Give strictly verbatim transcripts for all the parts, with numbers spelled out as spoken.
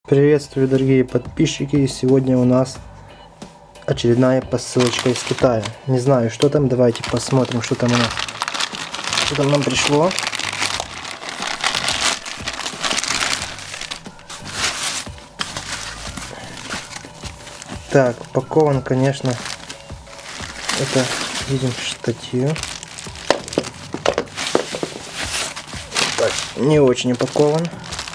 Приветствую, дорогие подписчики! Сегодня у нас очередная посылочка из Китая. Не знаю, что там, давайте посмотрим, что там у нас. Что там нам пришло. Так, упакован, конечно, это, видим, штатив. Так, не очень упакован.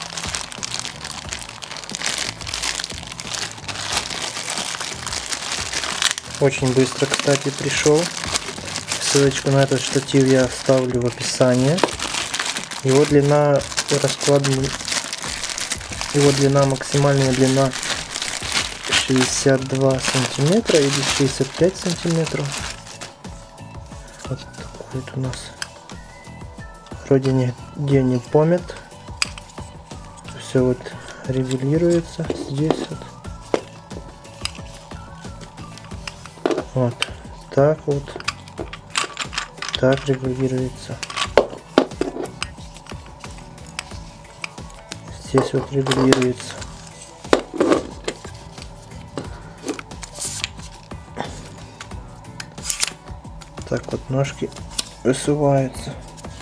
Очень быстро, кстати, пришел. Ссылочку на этот штатив я оставлю в описании. Его длина раскладная, его длина, максимальная длина шестьдесят два сантиметра или шестьдесят пять сантиметров. Вот такой вот у нас. Вроде нигде не помет. Все вот регулируется здесь вот. Вот так вот, так регулируется. Здесь вот регулируется. Так вот ножки высуваются.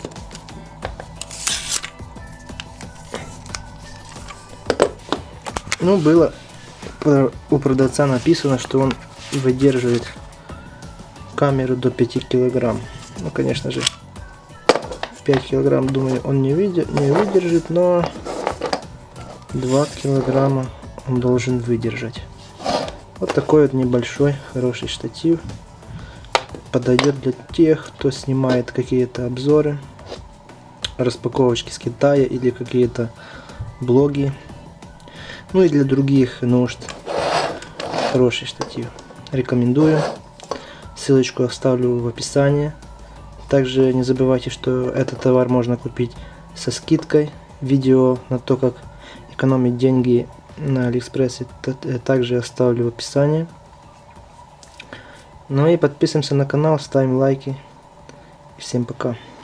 Ну, было у продавца написано, что он выдерживает камеру до пяти килограмм. Ну, конечно же, пять килограмм, думаю, он не, види, не выдержит, но два килограмма он должен выдержать. Вот такой вот небольшой, хороший штатив. Подойдет для тех, кто снимает какие-то обзоры, распаковочки с Китая или какие-то блоги. Ну и для других нужд. Хороший штатив. Рекомендую. Ссылочку оставлю в описании. Также не забывайте, что этот товар можно купить со скидкой. Видео на то, как экономить деньги на Алиэкспрессе, также оставлю в описании. Ну и подписываемся на канал, ставим лайки. Всем пока.